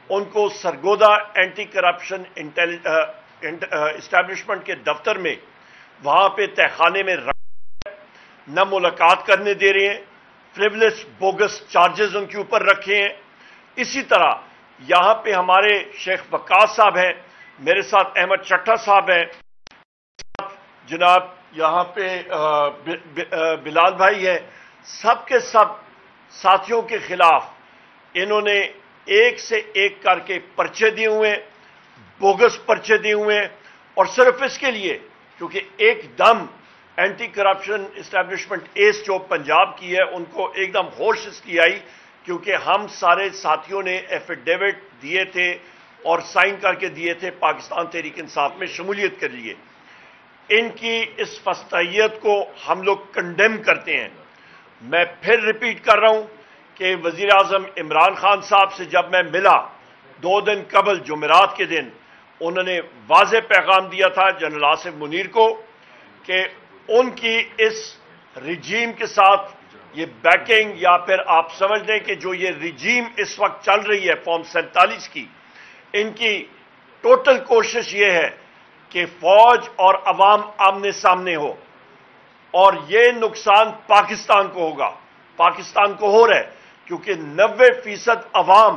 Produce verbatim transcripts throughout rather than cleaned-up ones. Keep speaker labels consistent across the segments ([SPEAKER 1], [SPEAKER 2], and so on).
[SPEAKER 1] ان کو Sargodha anti corruption establishment کے دفتر میں وہاں پہ تہخانے میں رکھ نہ ملاقات کرنے دے رہے ہیں، فریولس بوگس چارجز ان کے اوپر رکھے ہیں. اسی طرح یہاں پہ ہمارے شیخ وقاص صاحب ہیں، میرے ساتھ احمد چٹھا صاحب ہیں، جناب یہاں پہ بلال بھائی ہیں، سب کے سب ساتھیوں کے خلاف انہوں نے ایک سے ایک کر کے پرچے دیے ہوئے ہیں، بوگس پرچے دیے ہوئے ہیں، اور صرف اس کے لیے کیونکہ ایک دم اینٹی کرپشن اسٹیبلشمنٹ ایس جو پنجاب کی ہے ان کو ایک دم ہوش اس کی آئی، کیونکہ ہم سارے ساتھیوں نے ایفیڈیوٹ دیے تھے اور سائن کر کے دیے تھے، پاکستان تحریک انصاف میں شمولیت کر لیے. ان کی اس فستائیت کو ہم لوگ کنڈیم کرتے ہیں. میں پھر ریپیٹ کر رہا ہوں کہ وزیر اعظم عمران خان صاحب سے جب میں ملا دو دن قبل جمعرات کے دن، انہوں نے واضح پیغام دیا تھا جنرل آصف منیر کو کہ ان کی اس رجیم کے ساتھ یہ بیکنگ، یا پھر آپ سمجھ لیں کہ جو یہ رجیم اس وقت چل رہی ہے فارم سینتالیس کی، ان کی ٹوٹل کوشش یہ ہے کہ فوج اور عوام آمنے سامنے ہو، اور یہ نقصان پاکستان کو ہوگا، پاکستان کو ہو رہا ہے کیونکہ نوے فیصد عوام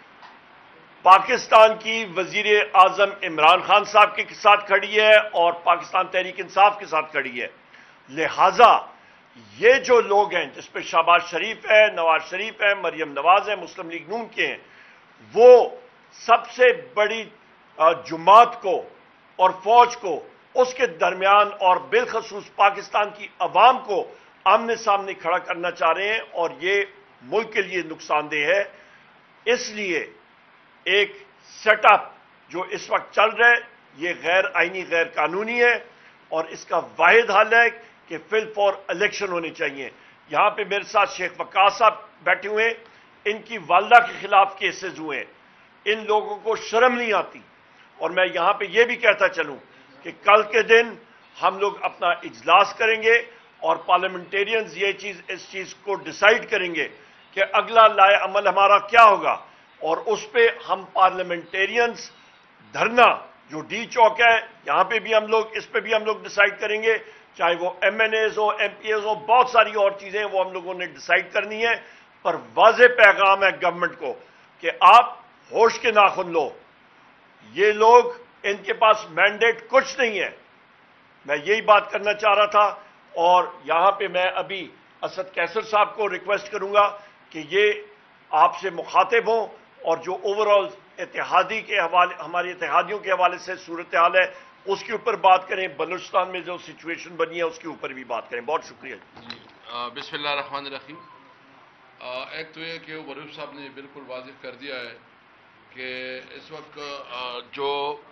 [SPEAKER 1] پاکستان کی وزیر اعظم عمران خان صاحب کے ساتھ کھڑی ہے اور پاکستان تحریک انصاف کے ساتھ کھڑی ہے. لہذا یہ جو لوگ ہیں جس پہ شہباز شریف ہے، نواز شریف ہے، مریم نواز ہے، مسلم لیگ نون کے ہیں، وہ سب سے بڑی جماعت کو اور فوج کو اس کے درمیان اور بالخصوص پاکستان کی عوام کو آمنے سامنے کھڑا کرنا چاہ رہے ہیں، اور یہ ملک کے لیے نقصان دہ ہے. اس لیے ایک سیٹ اپ جو اس وقت چل رہا ہے یہ غیر آئینی، غیر قانونی ہے، اور اس کا واحد حل ہے کہ فل فور الیکشن ہونے چاہیے. یہاں پہ میرے ساتھ شیخ وقاص صاحب بیٹھے ہوئے ہیں، ان کی والدہ کے خلاف کیسز ہوئے ہیں. ان لوگوں کو شرم نہیں آتی. اور میں یہاں پہ یہ بھی کہتا چلوں کہ کل کے دن ہم لوگ اپنا اجلاس کریں گے اور پارلیمنٹیرینز یہ چیز اس چیز کو ڈیسائیڈ کریں گے کہ اگلا لائے عمل ہمارا کیا ہوگا، اور اس پہ ہم پارلیمنٹیرینز دھرنا جو ڈی چوک ہے یہاں پہ بھی ہم لوگ اس پہ بھی ہم لوگ ڈیسائیڈ کریں گے، چاہے وہ ایم این ایز ہو، ایم پی ایز ہو، بہت ساری اور چیزیں وہ ہم لوگوں نے ڈیسائیڈ کرنی ہے. پر واضح پیغام ہے گورنمنٹ کو کہ آپ ہوش کے ناخن لو. یہ لوگ ان کے پاس مینڈیٹ کچھ نہیں ہے. میں یہی بات کرنا چاہ رہا تھا، اور یہاں پہ میں ابھی اسد قیصر صاحب کو ریکویسٹ کروں گا کہ یہ آپ سے مخاطب ہوں اور جو اوور آل اتحادی کے حوالے ہمارے اتحادیوں کے حوالے سے صورتحال ہے اس کے اوپر بات کریں، بلوچستان میں جو سچویشن بنی ہے اس کے اوپر بھی بات کریں. بہت شکریہ.
[SPEAKER 2] بسم اللہ الرحمن الرحیم. ایک تو یہ کہ عمر ایوب صاحب نے بالکل واضح کر دیا ہے کہ اس وقت جو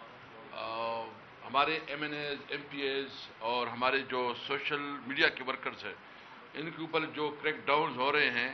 [SPEAKER 2] ہمارے MNAs, MPAs اور ہمارے جو سوشل میڈیا کے ورکرز ہیں ان کے اوپر جو کریک ڈاؤنز ہو رہے ہیں،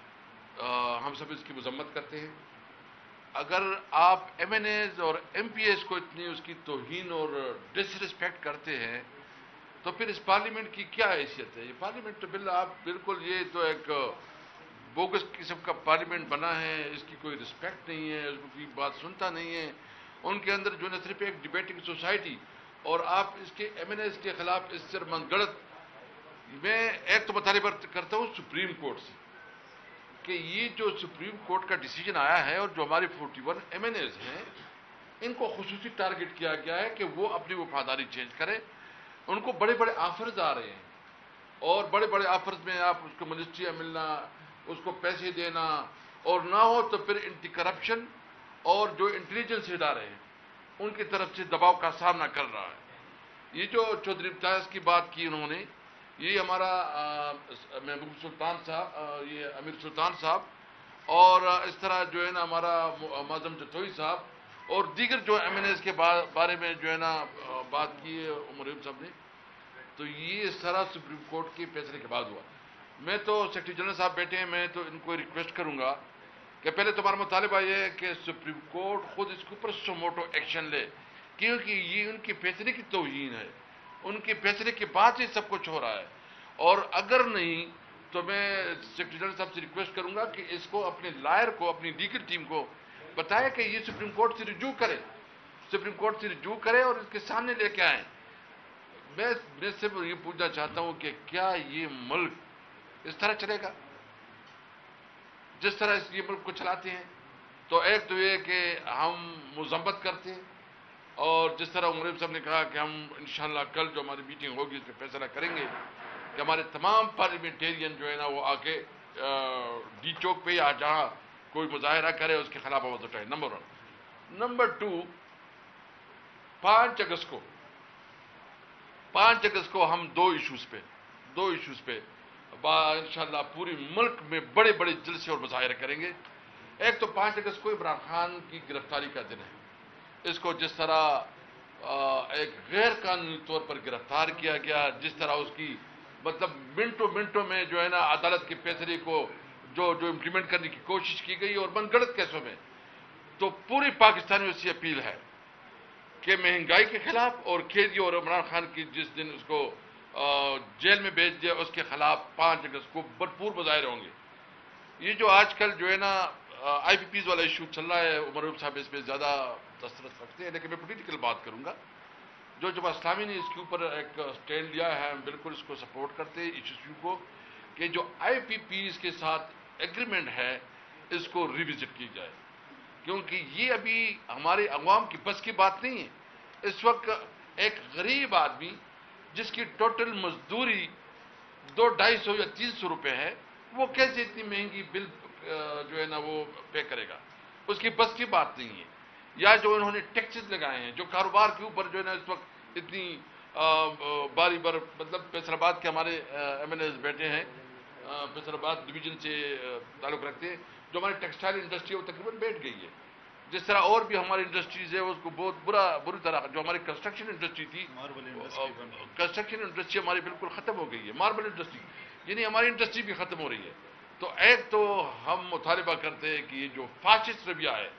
[SPEAKER 2] ہم سب اس کی مذمت کرتے ہیں. اگر آپ ایم این ایز اور ایم پی ایز کو اتنی اس کی توہین اور ڈس ریسپیکٹ کرتے ہیں تو پھر اس پارلیمنٹ کی کیا حیثیت ہے؟ یہ پارلیمنٹ تو بل آپ بالکل یہ تو ایک بوگس قسم کا پارلیمنٹ بنا ہے، اس کی کوئی رسپیکٹ نہیں ہے، اس کو کوئی بات سنتا نہیں ہے. ان کے اندر جو نہ صرف ایک ڈبیٹنگ سوسائٹی، اور آپ اس کے ایم این ایز کے خلاف اس سے منگڑت. میں ایک تو مطالبہ کرتا ہوں سپریم کورٹ سے کہ یہ جو سپریم کورٹ کا ڈیسیجن آیا ہے اور جو ہمارے forty one MNAs ہیں ان کو خصوصی ٹارگٹ کیا گیا ہے کہ وہ اپنی وفاداری چینج کریں. ان کو بڑے بڑے آفرز آ رہے ہیں، اور بڑے بڑے آفرز میں آپ اس کو منسٹریاں ملنا، اس کو پیسے دینا، اور نہ ہو تو پھر اینٹی کرپشن اور جو انٹیلیجنس ادارے ہیں ان کی طرف سے دباؤ کا سامنا کر رہا ہے. یہ جو چودھری امتیاز کی بات کی انہوں نے، یہ ہمارا محبوب سلطان صاحب، یہ امیر سلطان صاحب، اور اس طرح جو ہے نا ہمارا معظم جتوئی صاحب اور دیگر جو ایم این ایز کے بارے میں جو ہے نا بات کی ہے عمر ایوب صاحب نے، تو یہ سارا سپریم کورٹ کے فیصلے کے بعد ہوا. میں تو سیکرٹری جنرل صاحب بیٹھے ہیں، میں تو ان کو ریکویسٹ کروں گا کہ پہلے تمہارا مطالبہ یہ ہے کہ سپریم کورٹ خود اس کے اوپر سوموٹو ایکشن لے، کیونکہ یہ ان کے فیصلے کی توہین ہے. ان کے فیصلے کے بعد ہی سب کچھ ہو رہا ہے. اور اگر نہیں تو میں سیکرٹری جنرل صاحب سے ریکویسٹ کروں گا کہ اس کو اپنے لائر کو، اپنی لیگل ٹیم کو بتائے کہ یہ سپریم کورٹ سے رجوع کرے سپریم کورٹ سے رجوع کرے اور اس کے سامنے لے کے آئیں. میں میں سے یہ پوچھنا چاہتا ہوں کہ کیا یہ ملک اس طرح چلے گا جس طرح اس یہ ملک کو چلاتے ہیں؟ تو ایک تو یہ کہ ہم مذمت کرتے ہیں، اور جس طرح عمر صاحب نے کہا کہ ہم انشاءاللہ کل جو ہماری میٹنگ ہوگی اس پہ فیصلہ کریں گے کہ ہمارے تمام پارلیمنٹیرین جو ہے نا وہ آ کے ڈی چوک پہ یا جہاں کوئی مظاہرہ کرے اس کے خلاف آواز اٹھائے. Number one. نمبر ٹو، پانچ اگست کو پانچ اگست کو ہم دو ایشوز پہ دو ایشوز پہ انشاءاللہ پوری ملک میں بڑے بڑے جلسے اور مظاہرے کریں گے. ایک تو پانچ اگست کو عمران خان کی گرفتاری کا دن ہے. اس کو جس طرح ایک غیر قانونی طور پر گرفتار کیا گیا، جس طرح اس کی مطلب منٹوں منٹوں میں جو ہے نا عدالت کے فیصلے کو جو جو امپلیمنٹ کرنے کی کوشش کی گئی اور من گھڑت کیسوں میں، تو پوری پاکستانیوں سے اپیل ہے کہ مہنگائی کے خلاف اور کھیتی اور عمران خان کی جس دن اس کو جیل میں بھیج دیا اس کے خلاف پانچ اگست کو بھرپور مظاہرے ہوں گے. یہ جو آج کل جو ہے نا آئی پی پیز والا ایشو چل رہا ہے، عمر ایوب صاحب اس پہ زیادہ دسترس رکھتے ہیں، لیکن میں پولیٹیکل بات کروں گا. جو جماعت اسلامی نے اس کے اوپر ایک اسٹینڈ لیا ہے، ہم بالکل اس کو سپورٹ کرتے ہیں اس ایشو کو کہ جو آئی پی پیز کے ساتھ ایگریمنٹ ہے اس کو ریوزٹ کی جائے، کیونکہ یہ ابھی ہمارے عوام کی بس کی بات نہیں ہے. اس وقت ایک غریب آدمی جس کی ٹوٹل مزدوری دو ڈھائی سو یا تین سو روپے ہے، وہ کیسے اتنی مہنگی بل جو ہے نا وہ پے کرے گا؟ اس کی بس کی بات نہیں ہے. یا جو انہوں نے ٹیکسز لگائے ہیں، جو کاروبار کے اوپر جو ہے نا اس وقت اتنی باری بار مطلب فیصل آباد کے ہمارے ایم این ایز بیٹھے ہیں، فیصل آباد ڈویژن سے تعلق رکھتے ہیں، جو ہماری ٹیکسٹائل انڈسٹری ہے وہ تقریباً بیٹھ گئی ہے. جس طرح اور بھی ہماری انڈسٹریز ہے اس کو بہت برا بری طرح، جو ہماری کنسٹرکشن انڈسٹری تھی، کنسٹرکشن انڈسٹری ہماری بالکل ختم ہو گئی ہے. ماربل انڈسٹری یعنی ہماری انڈسٹری بھی ختم ہو رہی ہے. تو ایک تو ہم مطالبہ کرتے ہیں کہ یہ جو فاسسٹ رویہ ہے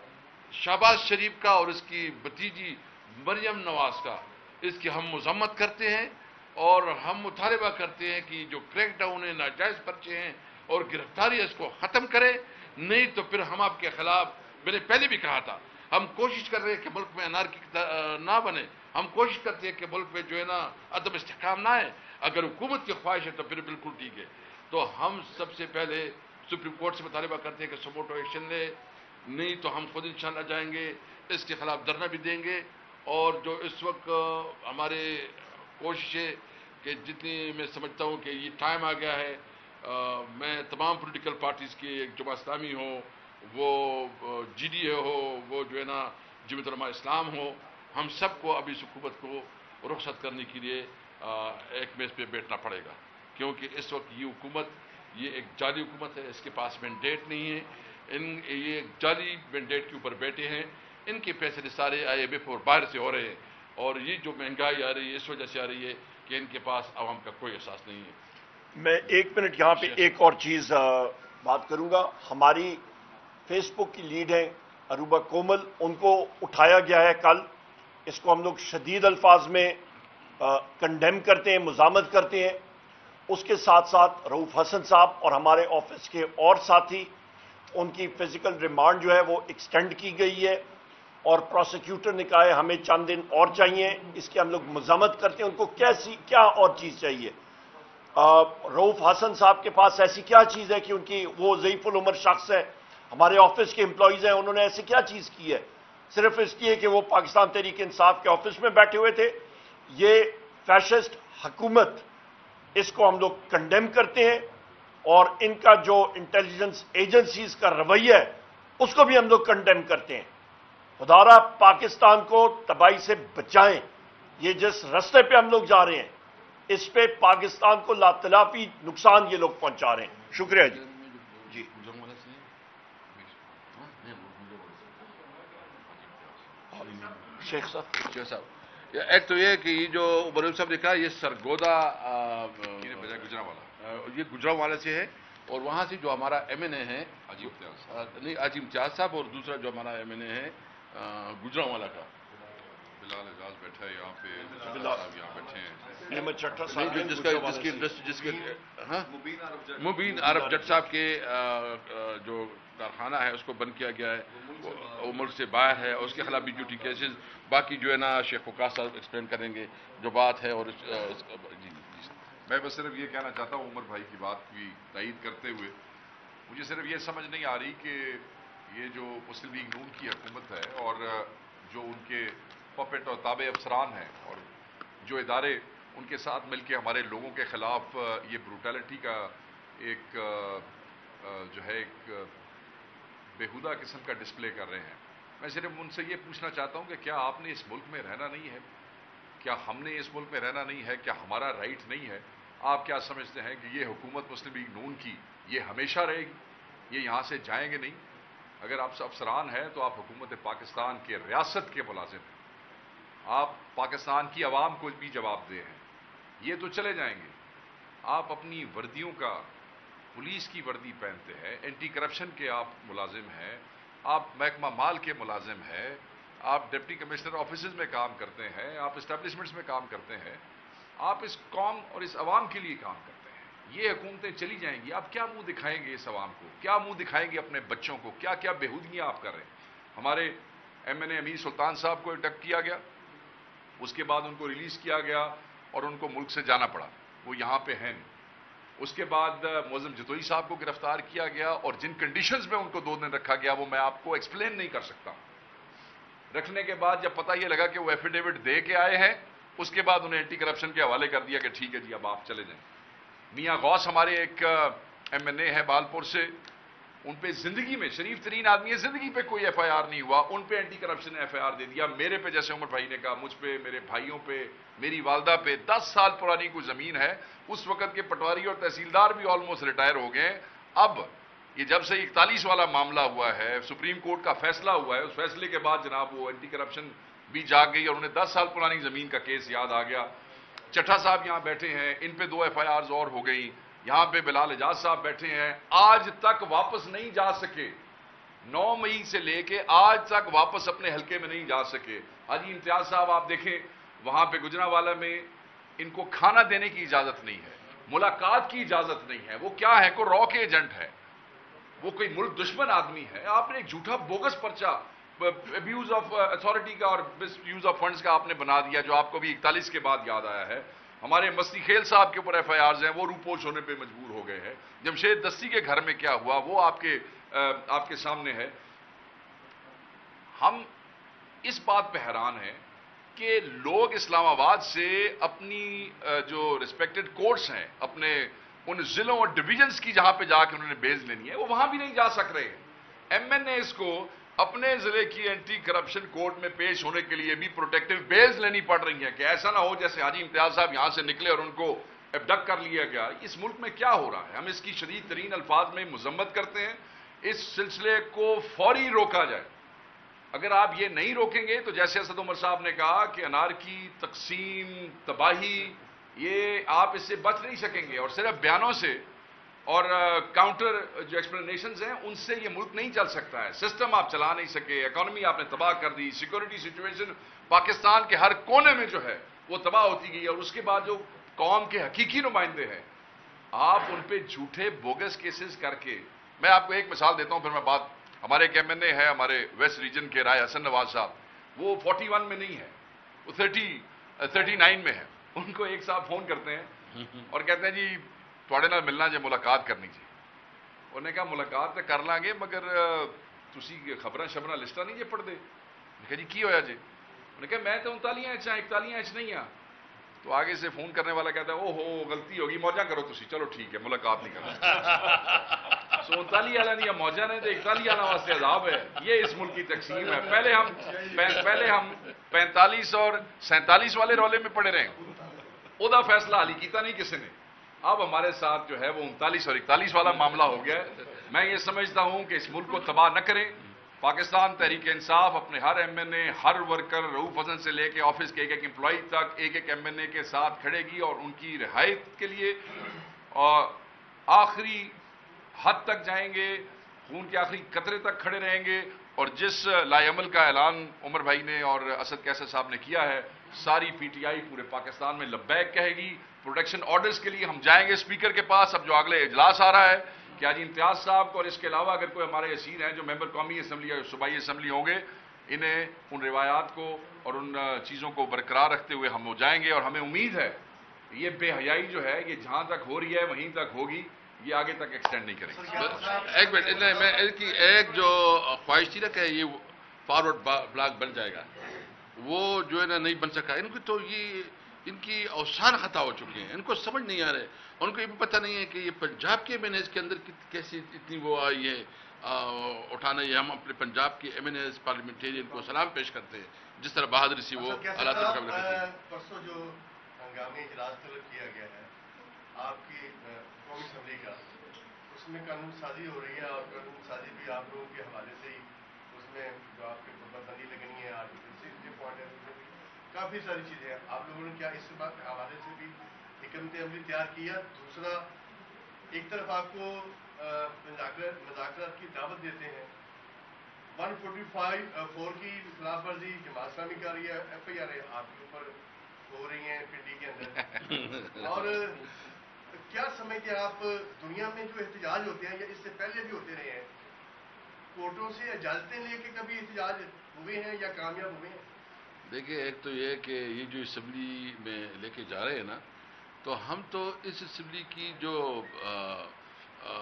[SPEAKER 2] شہباز شریف کا اور اس کی بھتیجی مریم نواز کا، اس کی ہم مذمت کرتے ہیں، اور ہم مطالبہ کرتے ہیں کہ جو کریک ڈاؤن ہے، ناجائز پرچے ہیں اور گرفتاری اس کو ختم کرے. نہیں تو پھر ہم آپ کے خلاف، میں نے پہلے بھی کہا تھا، ہم کوشش کر رہے ہیں کہ ملک میں انارکی نہ بنے، ہم کوشش کرتے ہیں کہ ملک میں جو ہے نا عدم استحکام نہ ہے. اگر حکومت کی خواہش ہے تو پھر بالکل ٹھیک ہے. تو ہم سب سے پہلے سپریم کورٹ سے مطالبہ کرتے ہیں کہ سموٹو ایکشن لے، نہیں تو ہم خود انشاءاللہ جائیں گے، اس کے خلاف دھرنا بھی دیں گے. اور جو اس وقت ہمارے کوشش ہے کہ جتنی میں سمجھتا ہوں کہ یہ ٹائم آ گیا ہے، میں تمام پولیٹیکل پارٹیز کی، ایک جماعت اسلامی ہو، وہ جی ڈی اے ہو، وہ جو ہے نا جمعیت علماء اسلام ہو، ہم سب کو ابھی اس حکومت کو رخصت کرنے کے لیے ایک میز پہ بیٹھنا پڑے گا. کیونکہ اس وقت یہ حکومت یہ ایک جعلی حکومت ہے، اس کے پاس مینڈیٹ نہیں ہے. ان یہ ایک جعلی مینڈیٹ کے اوپر بیٹھے ہیں. ان کے فیصلے سارے آئی ایم ایف اور باہر سے ہو رہے ہیں، اور یہ جو مہنگائی آ رہی ہے اس وجہ سے آ رہی ہے کہ ان کے پاس عوام کا کوئی احساس نہیں ہے.
[SPEAKER 1] میں ایک منٹ یہاں پہ ایک اور چیز بات کروں گا. ہماری فیس بک کی لیڈ ہے اروبا کومل، ان کو اٹھایا گیا ہے کل. اس کو ہم لوگ شدید الفاظ میں کنڈیم کرتے ہیں، مذمت کرتے ہیں. اس کے ساتھ ساتھ رؤوف حسن صاحب اور ہمارے آفس کے اور ساتھی، ان کی فزیکل ریمانڈ جو ہے وہ ایکسٹینڈ کی گئی ہے، اور پروسیکیوٹر نے کہا ہے ہمیں چند دن اور چاہیے. اس کی ہم لوگ مذمت کرتے ہیں. ان کو کیسی کیا اور چیز چاہیے؟ رؤوف حسن صاحب کے پاس ایسی کیا چیز ہے کہ ان کی، وہ ضعیف العمر شخص ہے، ہمارے آفس کے امپلائیز ہیں، انہوں نے ایسی کیا چیز کی ہے؟ صرف اس لیے کہ وہ پاکستان تحریک انصاف کے آفس میں بیٹھے ہوئے تھے. یہ فیشسٹ حکومت، اس کو ہم لوگ کنڈیم کرتے ہیں، اور ان کا جو انٹیلیجنس ایجنسیز کا رویہ ہے اس کو بھی ہم لوگ کنڈیم کرتے ہیں. خدارا پاکستان کو تباہی سے بچائیں. یہ جس رستے پہ ہم لوگ جا رہے ہیں اس پہ پاکستان کو لاطلافی نقصان یہ لوگ پہنچا رہے ہیں. شکریہ جی. جی شیخ صاحب.
[SPEAKER 2] شیخ صاحب، ایک تو یہ کہ یہ جو عمر صاحب نے کہا یہ سرگودا گجرا والا، یہ گجرا والے سے ہے، اور وہاں سے جو ہمارا ایم این اے ہے نہیں عظیم امتیاز صاحب، اور دوسرا جو ہمارا ایم این اے ہے گجرا والا کا
[SPEAKER 3] بلال اعجاز بیٹھا ہے یہاں پہ، صاحب یہاں بیٹھے ہیں،
[SPEAKER 1] احمد چٹھا
[SPEAKER 2] جس
[SPEAKER 1] صاحب
[SPEAKER 2] کا جس کی انڈسٹری جس کے ہاں مبین عرب جٹ صاحب کے جو کارخانہ ہے اس کو بند کیا گیا ہے, وہ ملک سے باہر ہے, اور اس کے خلاف بھی ڈیوٹی کیسز. باقی جو ہے نا شیخ وقاص صاحب ایکسپلین کریں گے جو بات ہے. اور جی
[SPEAKER 3] میں بس صرف یہ کہنا چاہتا ہوں عمر بھائی کی بات کی تائید کرتے ہوئے, مجھے صرف یہ سمجھ نہیں آ رہی کہ یہ جو مسلم لیگ نون کی حکومت ہے اور جو ان کے پپٹ اور تابع افسران ہیں اور جو ادارے ان کے ساتھ مل کے ہمارے لوگوں کے خلاف یہ بروٹیلٹی کا ایک جو ہے ایک بےہودہ قسم کا ڈسپلے کر رہے ہیں, میں صرف ان سے یہ پوچھنا چاہتا ہوں کہ کیا آپ نے اس ملک میں رہنا نہیں ہے؟ کیا ہم نے اس ملک میں رہنا نہیں ہے؟ کیا ہمارا رائٹ نہیں ہے؟ آپ کیا سمجھتے ہیں کہ یہ حکومت مسلم لیگ نون کی یہ ہمیشہ رہے گی, یہ یہاں سے جائیں گے نہیں؟ اگر آپ افسران ہیں تو آپ حکومت پاکستان کے ریاست کے ملازم ہیں, آپ پاکستان کی عوام کو بھی جواب دہ ہیں. یہ تو چلے جائیں گے, آپ اپنی وردیوں کا پولیس کی وردی پہنتے ہیں, اینٹی کرپشن کے آپ ملازم ہیں, آپ محکمہ مال کے ملازم ہیں, آپ ڈپٹی کمشنر آفیسز میں کام کرتے ہیں, آپ اسٹیبلشمنٹس میں کام کرتے ہیں, آپ اس قوم اور اس عوام کے لیے کام کرتے ہیں. یہ حکومتیں چلی جائیں گی, آپ کیا منہ دکھائیں گے اس عوام کو؟ کیا منہ دکھائیں گے اپنے بچوں کو؟ کیا کیا بےہودگیاں آپ کر رہے ہیں؟ ہمارے ایم این اے امیر سلطان صاحب کو اٹیک کیا گیا, اس کے بعد ان کو ریلیز کیا گیا اور ان کو ملک سے جانا پڑا, وہ یہاں پہ ہیں نہیں. اس کے بعد معظم جتوئی صاحب کو گرفتار کیا گیا اور جن کنڈیشنز میں ان کو دو دن رکھا گیا وہ میں آپ کو ایکسپلین نہیں کر سکتا. رکھنے کے بعد جب پتہ یہ لگا کہ وہ ایفیڈیوٹ دے کے آئے ہیں, اس کے بعد انہیں اینٹی کرپشن کے حوالے کر دیا کہ ٹھیک ہے جی اب آپ چلے جائیں. میاں غوث ہمارے ایک ایم این اے ہے بالپور سے, ان پہ زندگی میں شریف ترین آدمی ہے, زندگی پہ کوئی ایف آئی آر نہیں ہوا, ان پہ anti corruption FIR دے دیا. میرے پہ جیسے عمر بھائی نے کہا, مجھ پہ, میرے بھائیوں پہ, میری والدہ پہ دس سال پرانی کوئی زمین ہے, اس وقت کے پٹواری اور تحصیلدار بھی آلموسٹ ریٹائر ہو گئے. اب یہ جب سے اکتالیس والا معاملہ ہوا ہے, سپریم کورٹ کا فیصلہ ہوا ہے, اس فیصلے کے بعد جناب وہ اینٹی کرپشن بھی جاگ گئی اور انہیں دس سال پرانی زمین کا کیس یاد آ گیا. چٹھا صاحب یہاں بیٹھے ہیں, ان پہ دو ایف آئی آرز اور ہو گئی. یہاں پہ بلال اعجاز صاحب بیٹھے ہیں, آج تک واپس نہیں جا سکے, نو مئی سے لے کے آج تک واپس اپنے حلقے میں نہیں جا سکے. حاجی امتیاز صاحب آپ دیکھیں, وہاں پہ گجرانوالہ میں ان کو کھانا دینے کی اجازت نہیں ہے, ملاقات کی اجازت نہیں ہے. وہ کیا ہے, کوئی را کے ایجنٹ ہے, وہ کوئی ملک دشمن آدمی ہے. آپ نے ایک جھوٹا بوگس پرچہ ابیوز آف اتھارٹی کا اور یوز آف فنڈز کا آپ نے بنا دیا, جو آپ کو بھی اکتالیس کے بعد یاد آیا ہے. ہمارے مستی خیل صاحب کے اوپر ایف آئی آرز ہیں, وہ روپوش ہونے پہ مجبور ہو گئے ہیں. جمشید دستی کے گھر میں کیا ہوا وہ آپ کے آپ کے سامنے ہے. ہم اس بات پہ حیران ہیں کہ لوگ اسلام آباد سے اپنی جو ریسپیکٹڈ کورٹس ہیں, اپنے ان ضلعوں اور ڈویژنز کی جہاں پہ جا کے انہوں نے بیل لینی ہے, وہ وہاں بھی نہیں جا سک رہے ہیں. ایم این ایز کو اپنے ضلع کی اینٹی کرپشن کورٹ میں پیش ہونے کے لیے بھی پروٹیکٹیو بیلز لینی پڑ رہی ہیں کہ ایسا نہ ہو جیسے حاجی امتیاز صاحب یہاں سے نکلے اور ان کو ابڈکٹ کر لیا گیا. اس ملک میں کیا ہو رہا ہے؟ ہم اس کی شدید ترین الفاظ میں مذمت کرتے ہیں. اس سلسلے کو فوری روکا جائے. اگر آپ یہ نہیں روکیں گے تو جیسے اسد عمر صاحب نے کہا کہ انارکی, تقسیم, تباہی, یہ آپ اس سے بچ نہیں سکیں گے. اور صرف بیانوں سے اور کاؤنٹر جو ایکسپلینیشنز ہیں ان سے یہ ملک نہیں چل سکتا ہے. سسٹم آپ چلا نہیں سکے, اکانومی آپ نے تباہ کر دی, سیکورٹی سچویشن پاکستان کے ہر کونے میں جو ہے وہ تباہ ہوتی گئی. اور اس کے بعد جو قوم کے حقیقی نمائندے ہیں, آپ ان پہ جھوٹے بوگس کیسز کر کے, میں آپ کو ایک مثال دیتا ہوں پھر میں بات. ہمارے ایک ایم این اے ہے ہمارے ویسٹ ریجن کے رائے حسن نواز صاحب, وہ فورٹی ون میں نہیں ہے, وہ تھرٹی تھرٹی نائن میں ہے. ان کو ایک صاحب فون کرتے ہیں اور کہتے ہیں جی تھوڑے نال ملنا جی, ملاقات کرنی جی. انہوں نے کہا ملاقات تو کر لیں گے مگر تسی خبراں شبراں لسٹاں نہیں جی پڑھ دے. میں نے کہا جی کی ہویا جی؟ انہوں نے کہا میں تو انتالیاں اچ ہاں, اکتالیاں اچ نہیں ہاں. تو آگے سے فون کرنے والا کہتا ہے او ہو غلطی ہوگی, موجاں کرو تسی, چلو ٹھیک ہے ملاقات نہیں کرنا. سو انتالی والا نہیں موجاں نے تو اکتالی والا واسطے عذاب ہے. یہ اس ملک کی تقسیم ہے. پہلے ہم پہلے ہم پینتالیس اور سینتالیس والے رولے میں پڑے رہے, وہ دا فیصلہ حالی کیتا نہیں کسی نے. اب ہمارے ساتھ جو ہے وہ انتالیس اور اکتالیس والا معاملہ ہو گیا ہے. میں یہ سمجھتا ہوں کہ اس ملک کو تباہ نہ کریں. پاکستان تحریک انصاف اپنے ہر ایم این اے, ہر ورکر, رؤوف حسن سے لے کے آفس کے ایک ایک امپلائی تک, ایک ایک ایم این اے کے ساتھ کھڑے گی اور ان کی رہائی کے لیے اور آخری حد تک جائیں گے, خون کے آخری قطرے تک کھڑے رہیں گے. اور جس لائے عمل کا اعلان عمر بھائی نے اور اسد قیصر صاحب نے کیا ہے, ساری پی ٹی آئی پورے پاکستان میں لبیک کہے گی. پروٹیکشن آرڈرز کے لیے ہم جائیں گے اسپیکر کے پاس. اب جو اگلے اجلاس آ رہا ہے کہ حاجی امتیاز صاحب کو اور اس کے علاوہ اگر کوئی ہمارے اسیر ہیں جو ممبر قومی اسمبلی یا صوبائی اسمبلی ہوں گے، انہیں ان روایات کو اور ان چیزوں کو برقرار رکھتے ہوئے ہم ہو جائیں گے، اور ہمیں امید ہے یہ بے حیائی جو ہے یہ جہاں تک ہو رہی ہے وہیں تک ہوگی، یہ آگے تک ایکسٹینڈ نہیں کریں گے۔
[SPEAKER 2] ایک منٹ، میں ایک کی ایک جو خواہش تھی نا کہ یہ فارورڈ بلاک بن جائے گا، وہ جو ہے نا نہیں بن سکا۔ ان کی تو یہ ان کی اوسان خطا ہو چکی ہیں، ان کو سمجھ نہیں آ رہے، ان کو یہ بھی پتہ نہیں ہے کہ یہ پنجاب کے ایم این ایز کے اندر کیسی اتنی وہ آئی ہے اٹھانا۔ یہ ہم اپنے پنجاب کے ایم این ایز پارلیمنٹیرین کو سلام پیش کرتے ہیں جس طرح بہادری سے وہ حالات کا مقابلہ کرتے ہیں۔
[SPEAKER 4] پرسوں جو ہنگامی اجلاس طلب کیا گیا ہے آپ کی قومی اسمبلی کا، اس میں قانون سازی ہو رہی ہے، اور قانون سازی بھی آپ لوگوں کے حوالے سے ہی اس میں جو آپ کی پابندی لگنی ہے آرٹیکل سکسٹی پوائنٹ ہے، اس میں بھی کافی ساری چیزیں ہیں۔ آپ لوگوں نے کیا اس بات کے حوالے سے بھی حکمت عملی تیار کیا؟ دوسرا، ایک طرف آپ کو مذاکرات کی دعوت دیتے ہیں، ون فورٹی فائیو فور کی خلاف ورزی جماعت اسلامی کر رہی ہے، ایف آئی آر آپ کے اوپر ہو رہی ہیں پنڈی کے اندر، اور کیا سمجھتے ہیں آپ دنیا میں جو احتجاج ہوتے ہیں یا اس سے پہلے بھی ہوتے رہے ہیں، کورٹوں سے اجازتیں لے کے کبھی احتجاج ہوئے ہیں یا کامیاب ہوئے ہیں؟
[SPEAKER 2] دیکھیں، ایک تو یہ کہ یہ جو اسمبلی میں لے کے جا رہے ہیں نا، تو ہم تو اس اسمبلی کی جو آ, آ,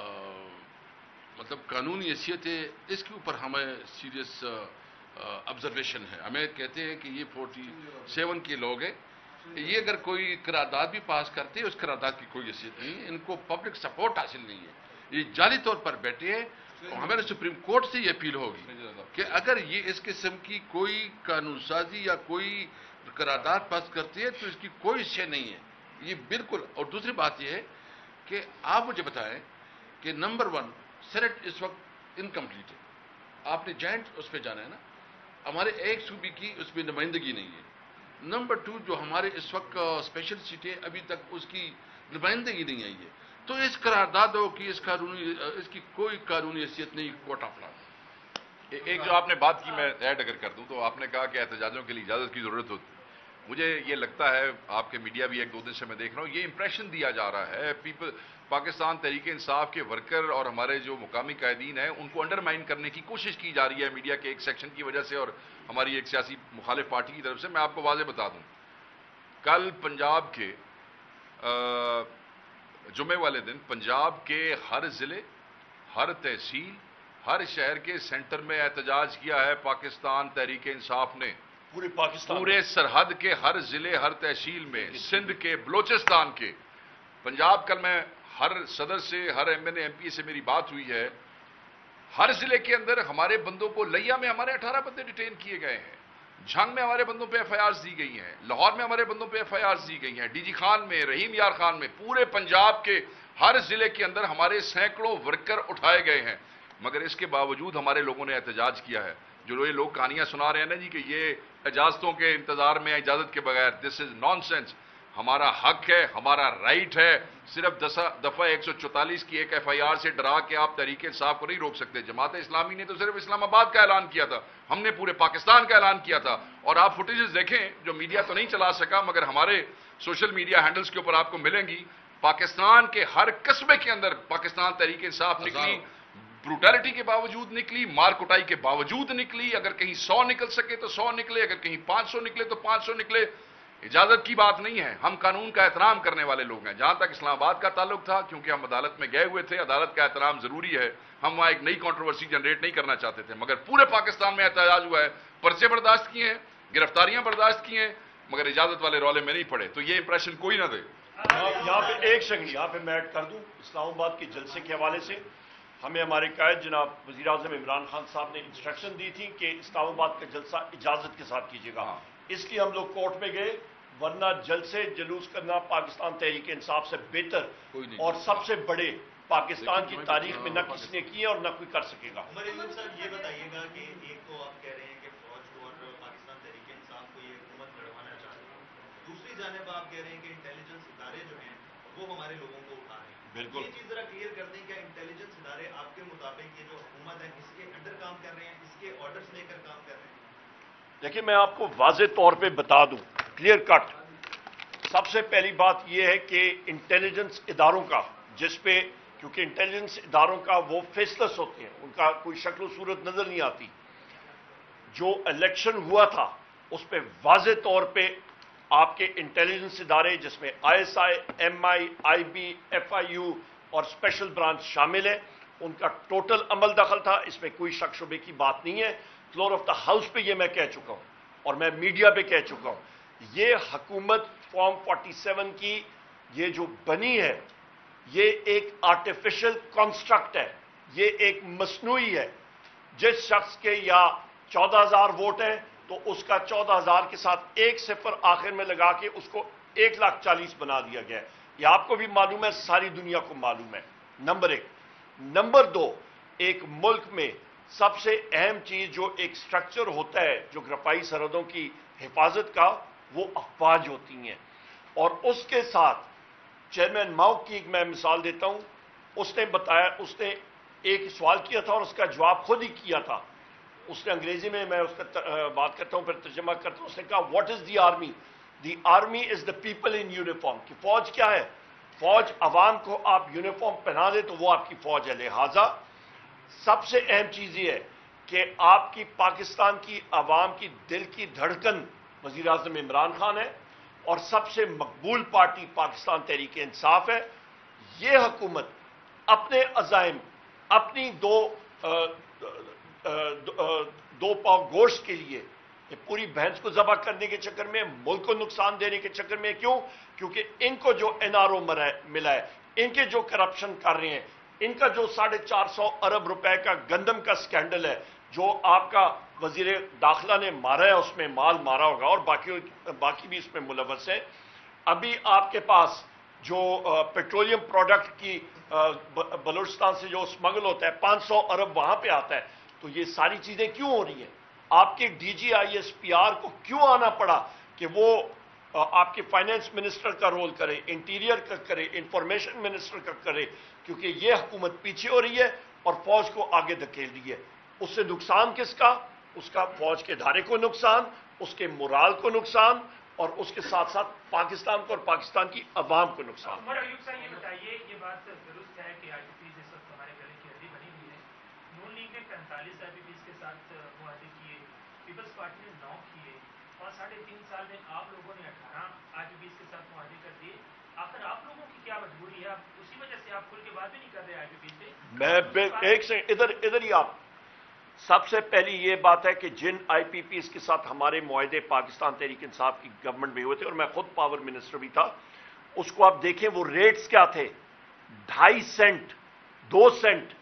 [SPEAKER 2] مطلب قانونی حیثیت ہے اس کے اوپر ہمیں سیریس آبزرویشن ہے۔ ہمیں کہتے ہیں کہ یہ فورٹی سیون کے لوگ ہیں، یہ اگر کوئی قرارداد بھی پاس کرتے ہیں اس قرارداد کی کوئی حیثیت نہیں ہے، ان کو پبلک سپورٹ حاصل نہیں ہے، یہ جعلی طور پر بیٹھے ہیں۔ ہمارے سپریم کورٹ سے یہ اپیل ہوگی کہ اگر یہ اس قسم کی کوئی قانون سازی یا کوئی قرارداد پاس کرتی ہے تو اس کی کوئی شے نہیں ہے، یہ بالکل۔ اور دوسری بات یہ ہے کہ آپ مجھے بتائیں کہ نمبر ون، سینٹ اس وقت انکمپلیٹ ہے، آپ نے جوائنٹ اس پہ جانا ہے نا، ہمارے ایک صوبے کی اس میں نمائندگی نہیں ہے۔ نمبر ٹو، جو ہمارے اس وقت اسپیشل سیٹ ہے ابھی تک اس کی نمائندگی نہیں آئی ہے، تو اس قراردادوں کی اس قانونی اس کی کوئی قانونی حیثیت نہیں، کوٹ آف لا۔
[SPEAKER 3] ایک جو آپ نے بات کی میں ایڈ اگر کر دوں تو آپ نے کہا کہ احتجاجوں کے لیے اجازت کی ضرورت ہوتی، مجھے یہ لگتا ہے آپ کے میڈیا بھی ایک دو دن سے میں دیکھ رہا ہوں، یہ امپریشن دیا جا رہا ہے پیپل پاکستان تحریک انصاف کے ورکر اور ہمارے جو مقامی قائدین ہیں ان کو انڈرمائن کرنے کی کوشش کی جا رہی ہے میڈیا کے ایک سیکشن کی وجہ سے اور ہماری ایک سیاسی مخالف پارٹی کی طرف سے۔ میں آپ کو واضح بتا دوں، کل پنجاب کے جمعے والے دن پنجاب کے ہر ضلع، ہر تحصیل، ہر شہر کے سینٹر میں احتجاج کیا ہے پاکستان تحریک انصاف نے،
[SPEAKER 1] پورے پاکستان،
[SPEAKER 3] پورے سرحد کے ہر ضلع، ہر تحصیل میں، سندھ کے، بلوچستان کے، پنجاب۔ کل میں ہر صدر سے، ہر MNA MP سے میری بات ہوئی ہے، ہر ضلع کے اندر ہمارے بندوں کو، لیا میں ہمارے اٹھارہ بندے ڈیٹین کیے گئے ہیں، جھنگ میں ہمارے بندوں پہ ایف آئی آرز دی گئی ہیں، لاہور میں ہمارے بندوں پہ ایف آئی آرز دی گئی ہیں، ڈی جی خان میں، رحیم یار خان میں، پورے پنجاب کے ہر ضلع کے اندر ہمارے سینکڑوں ورکر اٹھائے گئے ہیں، مگر اس کے باوجود ہمارے لوگوں نے احتجاج کیا ہے۔ جو یہ لوگ کہانیاں سنا رہے ہیں نا جی کہ یہ اجازتوں کے انتظار میں، اجازت کے بغیر، دس از نان سینس۔ ہمارا حق ہے، ہمارا رائٹ ہے، صرف دفعہ ایک سو چوتالیس کی ایک ایف آئی آر سے ڈرا کے آپ تحریک انصاف کو نہیں روک سکتے۔ جماعت اسلامی نے تو صرف اسلام آباد کا اعلان کیا تھا، ہم نے پورے پاکستان کا اعلان کیا تھا، اور آپ فوٹیجز دیکھیں جو میڈیا تو نہیں چلا سکا مگر ہمارے سوشل میڈیا ہینڈلز کے اوپر آپ کو ملیں گی، پاکستان کے ہر قصبے کے اندر پاکستان تحریک انصاف نکلی، بروٹیلٹی کے باوجود نکلی، مار کٹائی کے باوجود نکلی، اگر کہیں سو نکل سکے تو سو نکلے، اگر کہیں پانچ سو نکلے تو پانچ سو نکلے۔ اجازت کی بات نہیں ہے، ہم قانون کا احترام کرنے والے لوگ ہیں۔ جہاں تک اسلام آباد کا تعلق تھا، کیونکہ ہم عدالت میں گئے ہوئے تھے، عدالت کا احترام ضروری ہے، ہم وہاں ایک نئی کنٹروورسی جنریٹ نہیں کرنا چاہتے تھے، مگر پورے پاکستان میں احتجاج ہوا ہے، پرچے برداشت کیے ہیں، گرفتاریاں برداشت کی ہیں، مگر اجازت والے رولے میں نہیں پڑے، تو یہ امپریشن کوئی نہ دے۔
[SPEAKER 1] یہاں پہ ایک سیکنڈ یہاں پہ میں ایڈ کر دوں، اسلام آباد کے جلسے کے حوالے سے ہمیں ہمارے قائد جناب وزیر اعظم عمران خان صاحب نے انسٹرکشن دی تھی کہ اسلام آباد کا جلسہ اجازت کے ساتھ کیجیے گا، اس لیے ہم لوگ کورٹ میں گئے، ورنہ جلسے جلوس کرنا پاکستان تحریک انصاف سے بہتر اور سب سے بڑے پاکستان کی تاریخ میں نہ کسی نے کیے اور نہ کوئی کر سکے گا۔
[SPEAKER 4] عمر ایوب صاحب یہ بتائیے گا کہ ایک تو آپ کہہ رہے ہیں کہ فوج کو اور پاکستان تحریک انصاف کو یہ حکومت لڑوانا چاہتے ہیں، دوسری جانب آپ کہہ رہے ہیں کہ انٹیلیجنس ادارے جو ہیں وہ ہمارے لوگوں کو اٹھا رہے ہیں، بالکل یہ چیز ذرا کلیئر کر دیں، کیا انٹیلیجنس ادارے آپ کے مطابق یہ جو حکومت ہے اس کے انڈر کام کر رہے ہیں، اس کے آرڈرز لے کر کام کر رہے ہیں؟
[SPEAKER 1] دیکھیں میں آپ کو واضح طور پہ بتا دوں، کلیئر کٹ، سب سے پہلی بات یہ ہے کہ انٹیلیجنس اداروں کا، جس پہ کیونکہ انٹیلیجنس اداروں کا وہ فیسلس ہوتے ہیں، ان کا کوئی شکل و صورت نظر نہیں آتی. جو الیکشن ہوا تھا اس پہ واضح طور پہ آپ کے انٹیلیجنس ادارے جس میں ISI, MI, IB, FIU اور اسپیشل برانچ شامل ہیں، ان کا ٹوٹل عمل دخل تھا، اس میں کوئی شک شبے کی بات نہیں ہے. فلور آف دا ہاؤس پہ یہ میں کہہ چکا ہوں اور میں میڈیا پہ کہہ چکا ہوں. یہ حکومت فارم فورٹی سیون کی یہ جو بنی ہے یہ ایک آرٹیفیشل کانسٹرکٹ ہے، یہ ایک مصنوعی ہے. جس شخص کے یا چودہ ہزار ووٹ ہیں تو اس کا چودہ ہزار کے ساتھ ایک صفر آخر میں لگا کے اس کو ایک لاکھ چالیس بنا دیا گیا ہے. یہ آپ کو بھی معلوم ہے، ساری دنیا کو معلوم ہے. نمبر ایک. نمبر دو، ایک ملک میں سب سے اہم چیز جو ایک سٹرکچر ہوتا ہے جغرافیائی سرحدوں کی حفاظت کا، وہ افواج ہوتی ہیں. اور اس کے ساتھ چیئرمین ماؤ کی ایک میں مثال دیتا ہوں. اس نے بتایا، اس نے ایک سوال کیا تھا اور اس کا جواب خود ہی کیا تھا. اس نے انگریزی میں، میں اس کا بات کرتا ہوں پھر ترجمہ کرتا ہوں. اس نے کہا what is the army? The army is the people in uniform. کہ فوج کیا ہے؟ فوج عوام کو آپ یونیفارم پہنا دے تو وہ آپ کی فوج ہے. لہذا سب سے اہم چیز یہ ہے کہ آپ کی پاکستان کی عوام کی دل کی دھڑکن وزیر اعظم عمران خان ہے اور سب سے مقبول پارٹی پاکستان تحریک انصاف ہے. یہ حکومت اپنے عزائم، اپنی دو دو پاؤ گوشت کے لیے پوری بھینس کو ذبح کرنے کے چکر میں، ملک کو نقصان دینے کے چکر میں. کیوں؟ کیونکہ ان کو جو این آر او ملا ہے، ان کے جو کرپشن کر رہے ہیں، ان کا جو ساڑھے چار سو ارب روپے کا گندم کا سکینڈل ہے جو آپ کا وزیر داخلہ نے مارا ہے، اس میں مال مارا ہوگا اور باقی باقی بھی اس میں ملوث ہیں. ابھی آپ کے پاس جو پیٹرولیم پروڈکٹ کی بلوچستان سے جو اسمگل ہوتا ہے، پانچ سو ارب وہاں پہ آتا ہے. تو یہ ساری چیزیں کیوں ہو رہی ہیں؟ آپ کے DG ISPR کو کیوں آنا پڑا کہ وہ آپ کے فائنینس منسٹر کا رول کرے، انٹیریئر کا کرے، انفارمیشن منسٹر کا کرے؟ کیونکہ یہ حکومت پیچھے ہو رہی ہے اور فوج کو آگے دھکیل رہی ہے. اس سے نقصان کس کا؟ اس کا فوج کے ادارے کو نقصان، اس کے مورال کو نقصان اور اس کے ساتھ ساتھ پاکستان کو اور پاکستان کی عوام کو نقصان.
[SPEAKER 5] عمر ایوب صاحب یہ بتائیے، یہ بات درست ہے کہ آئی پی پیز اس وقت ہمارے گلے کی ہڈی بنی ہوئی ہے. نون لیگ نے پینتالیس آئی پی پیز کے ساتھ معاہدے کیے، پیپلز پارٹی نے نو کیے اور ساڑھے تین سال میں آپ لوگوں نے اٹھارہ آئی پی پیز کے ساتھ معاہدے کر دیے. آخر آپ لوگوں کی کیا مجبوری ہے؟ آپ اسی وجہ سے آپ کھل کے بات بھی نہیں کر رہے آئی پی پی سے.
[SPEAKER 1] میں ایک سے ادھر ادھر ہی آپ سب سے پہلی یہ بات ہے کہ جن آئی پی پیز کے ساتھ ہمارے معاہدے پاکستان تحریک انصاف کی گورنمنٹ میں ہوئے تھے اور میں خود پاور منسٹر بھی تھا، اس کو آپ دیکھیں وہ ریٹس کیا تھے. ڈھائی سینٹ، دو سینٹ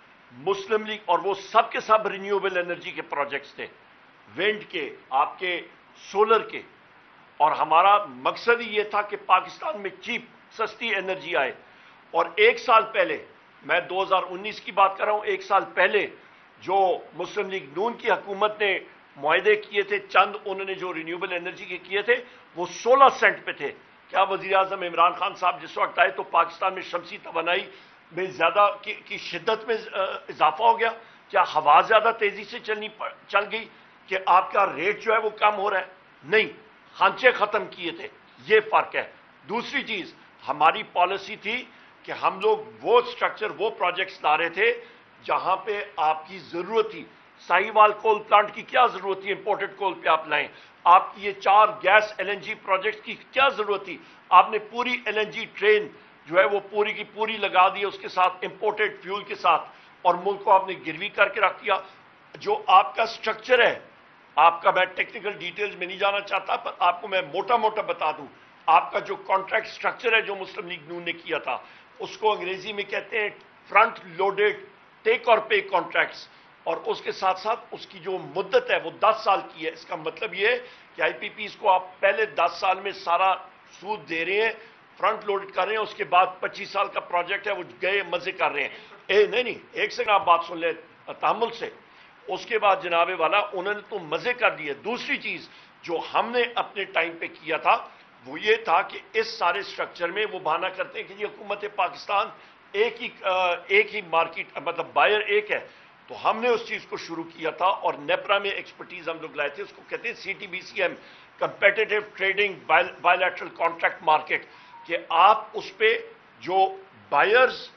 [SPEAKER 1] مسلم لیگ، اور وہ سب کے سب رینیویبل انرجی کے پروجیکٹس تھے، ونڈ کے، آپ کے سولر کے. اور ہمارا مقصد ہی یہ تھا کہ پاکستان میں چیپ سستی انرجی آئے. اور ایک سال پہلے، میں دو ہزار انیس کی بات کر رہا ہوں، ایک سال پہلے جو مسلم لیگ نون کی حکومت نے معاہدے کیے تھے، چند انہوں نے جو رینیویبل انرجی کے کیے تھے، وہ سولہ سینٹ پہ تھے. کیا وزیر اعظم عمران خان صاحب جس وقت آئے تو پاکستان میں شمسی توانائی میں زیادہ کی, کی شدت میں اضافہ ہو گیا؟ کیا ہوا زیادہ تیزی سے چلنی چل گئی کہ آپ کا ریٹ جو ہے وہ کم ہو رہا ہے؟ نہیں، خانچے ختم کیے تھے. یہ فرق ہے. دوسری چیز، ہماری پالیسی تھی کہ ہم لوگ وہ سٹرکچر، وہ پروجیکٹس لا رہے تھے جہاں پہ آپ کی ضرورت تھی. ساہیوال کول پلانٹ کی کیا ضرورت تھی؟ امپورٹڈ کول پہ آپ لائیں. آپ کی یہ چار gas LNG project کی کیا ضرورت تھی؟ آپ نے پوری ایل این جی ٹرین جو ہے وہ پوری کی پوری لگا دی اس کے ساتھ، امپورٹڈ فیول کے ساتھ، اور ملک کو آپ نے گروی کر کے رکھ دیا. جو آپ کا سٹرکچر ہے، آپ کا، میں ٹیکنیکل ڈیٹیلز میں نہیں جانا چاہتا پر آپ کو میں موٹا موٹا بتا دوں، آپ کا جو کانٹریکٹ سٹرکچر ہے جو مسلم لیگ نون نے کیا تھا، اس کو انگریزی میں کہتے ہیں فرنٹ لوڈڈ ٹیک اور پے کانٹریکٹس. اور اس کے ساتھ ساتھ اس کی جو مدت ہے وہ دس سال کی ہے. اس کا مطلب یہ ہے کہ آئی پی پیز کو آپ پہلے دس سال میں سارا سود دے رہے ہیں، فرنٹ لوڈ کر رہے ہیں، اس کے بعد پچیس سال کا پروجیکٹ ہے وہ گئے مزے کر رہے ہیں. اے نہیں نہیں ایک سیکنڈ آپ بات سن لیں تحمل سے. اس کے بعد جناب والا انہوں نے تو مزے کر دیے. دوسری چیز جو ہم نے اپنے ٹائم پہ کیا تھا وہ یہ تھا کہ اس سارے سٹرکچر میں وہ بہانہ کرتے ہیں کہ یہ حکومت پاکستان ایک ہی ایک ہی مارکیٹ، مطلب بائر ایک ہے. تو ہم نے اس چیز کو شروع کیا تھا اور نیپرا میں ایکسپرٹیز ہم لوگ لائے تھے. اس کو کہتے ہیں CTBCM, competitive trading bilateral contract market, کہ آپ اس پہ جو بائرز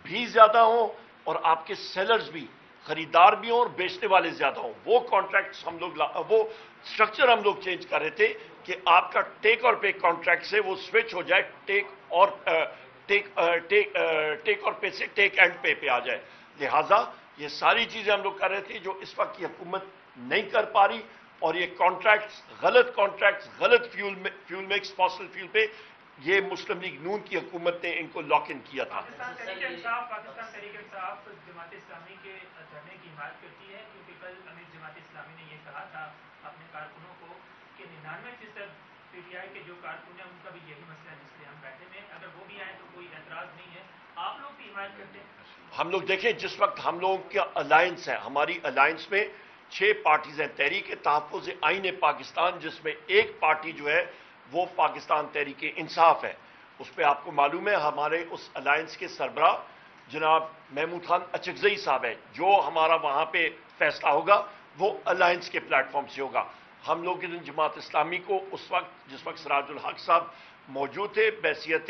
[SPEAKER 1] بھی زیادہ ہوں اور آپ کے سیلرز بھی، خریدار بھی ہوں اور بیچنے والے زیادہ ہوں. وہ کانٹریکٹس ہم لوگ وہ اسٹرکچر ہم لوگ چینج کر رہے تھے کہ آپ کا ٹیک اور پے کانٹریکٹ سے وہ سوئچ ہو جائے ٹیک اور ٹیک ٹیک اور پے سے ٹیک اینڈ پے پہ آ جائے. لہٰذا یہ ساری چیزیں ہم لوگ کر رہے تھے جو اس وقت کی حکومت نہیں کر پا رہی، اور یہ کانٹریکٹس غلط کانٹریکٹس غلط fuel fuel mix fossil fuel پہ یہ مسلم لیگ نون کی حکومت نے ان کو لاک ان کیا تھا.
[SPEAKER 5] پاکستان تحریک انصاف پاکستان تحریک انصاف جماعت اسلامی کے دھرنے کی حمایت کرتی ہے، کیونکہ کل امیر جماعت اسلامی نے یہ کہا تھا اپنے کارکنوں کو کہ ننانوے فیصد پی ٹی آئی کے جو کارکن ہیں ان کا بھی یہی مسئلہ ہے جس لیے ہم بیٹھے ہوئے ہیں، اگر وہ بھی آئیں تو کوئی اعتراض نہیں ہے. آپ لوگ بھی حمایت کرتے ہیں؟
[SPEAKER 1] ہم لوگ دیکھیں جس وقت ہم لوگوں کا الائنس ہے، ہماری الائنس میں چھ پارٹیز ہیں. تحریک تحفظ آئین پاکستان جس میں ایک پارٹی جو ہے وہ پاکستان تحریک انصاف ہے. اس پہ آپ کو معلوم ہے ہمارے اس الائنس کے سربراہ جناب محمود خان اچکزئی صاحب ہے. جو ہمارا وہاں پہ فیصلہ ہوگا وہ الائنس کے پلیٹ فارم سے ہوگا. ہم لوگ جماعت اسلامی کو اس وقت جس وقت سراج الحق صاحب موجود تھے بحیثیت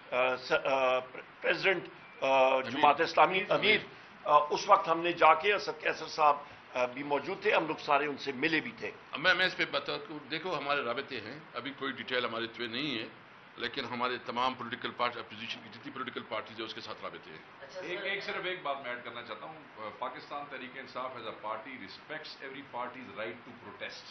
[SPEAKER 1] پریزیڈنٹ جماعت اسلامی امیر، اس وقت ہم نے جا کے اسد قیصر صاحب بھی موجود تھے، ہم لوگ سارے ان سے ملے بھی تھے.
[SPEAKER 2] میں میں اس پہ بتا دوں، دیکھو ہمارے رابطے ہیں، ابھی کوئی ڈیٹیل ہمارے پہ نہیں ہے، لیکن ہمارے تمام پولیٹیکل پارٹی اپوزیشن کی جتنی پولیٹیکل پارٹیز ہیں اس کے ساتھ رابطے ہیں.
[SPEAKER 3] ایک ایک صرف ایک بات میں ایڈ کرنا چاہتا ہوں، Pakistan Tehreek Insaf as a party respects every party's right to protest.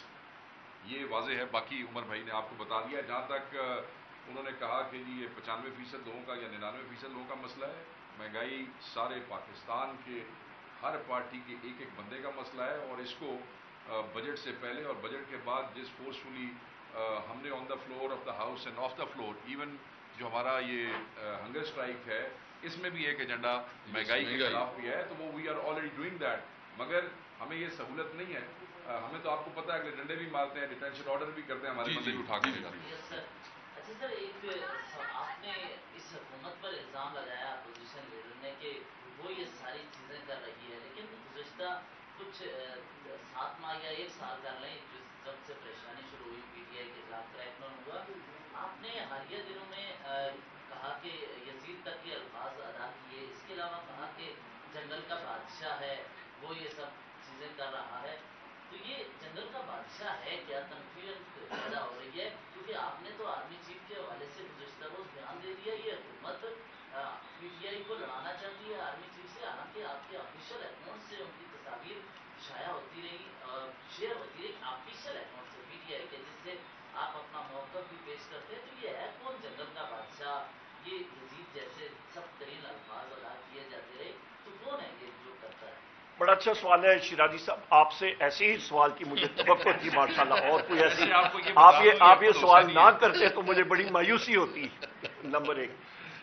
[SPEAKER 3] یہ واضح ہے، باقی عمر بھائی نے آپ کو بتا دیا. جہاں تک انہوں نے کہا کہ جی یہ پچانوے فیصد لوگوں کا یا ننانوے فیصد لوگوں کا مسئلہ ہے، مہنگائی سارے پاکستان کے ہر پارٹی کے ایک ایک بندے کا مسئلہ ہے، اور اس کو بجٹ سے پہلے اور بجٹ کے بعد جس فورسفلی ہم نے on the floor of the house and off the floor even جو ہمارا یہ ہنگر اسٹرائک ہے اس میں بھی ایک ایجنڈا مہنگائی کے خلاف بھی ہے، تو وہ we are already doing that. مگر ہمیں یہ سہولت نہیں ہے، ہمیں تو آپ کو پتا ہے کہ ڈنڈے بھی مارتے ہیں، ڈیٹینشن آرڈر بھی کرتے ہیں، ہمارے بندے بھی اٹھا کے لے جاتے ہیں.
[SPEAKER 6] اچھا سر، ایک آپ نے اس حکومت پر الزام لگایا اپوزیشن لیڈر نے کہ وہ یہ ساری چیزیں کر رہی ہے، لیکن گزشتہ کچھ سات ماہ یا ایک سال کر لیں جب سے پریشانی شروع ہوئی پی ٹی آئی کے خلاف کریک ڈاؤن ہوا، آپ نے حالیہ دنوں میں کہا کہ یزید تک کے الفاظ ادا کیے، اس کے علاوہ کہا کہ جنگل کا بادشاہ ہے وہ یہ سب چیزیں کر رہا ہے. تو یہ جنگل کا بادشاہ ہے کیا؟ کنفیوژن پیدا ہو رہی ہے، کیونکہ آپ نے تو آرمی چیف کے حوالے سے گزشتہ روز بیان دے دیا یہ حکومت پی ٹی آئی کو لڑانا چاہتی ہے آرمی چیف سے، حالانکہ آپ کے آفیشیل اکاؤنٹ سے ان کی تصاویر شائع ہوتی رہی، شیئر ہوتی رہی آفیشیل اکاؤنٹ سے پی ٹی آئی کے، جس سے آپ اپنا موقف بھی پیش کرتے ہیں. تو یہ ہے کون جنگل کا بادشاہ؟ یہ یزید جیسے سخت ترین الفاظ ادا کیے جاتے رہے، تو کون ہے یہ جو کرتا ہے؟
[SPEAKER 1] بڑا اچھا سوال ہے شیرازی صاحب، آپ سے ایسے ہی سوال کی مجھے توقع تھی ماشاءاللہ، اور کوئی ایسی آپ یہ آپ یہ سوال نہ کرتے تو مجھے بڑی مایوسی ہوتی. نمبر ایک